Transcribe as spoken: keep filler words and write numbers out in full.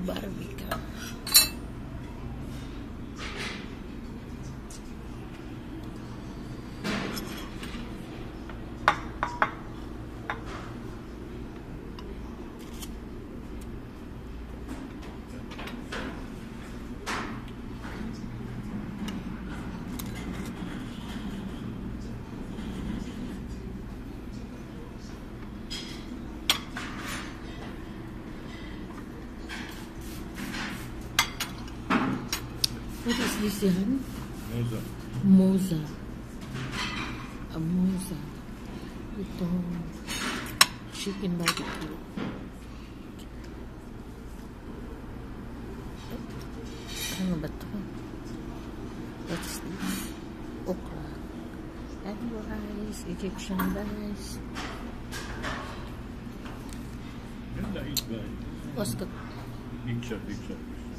barbecue. What is this, Yan? Moza. Moza. A moza. Ito. Chicken barbecue. Ano ba ito? What is this? Okra. And rice. Egyptian rice. Ganda, eat ba? What's the... Picture, picture.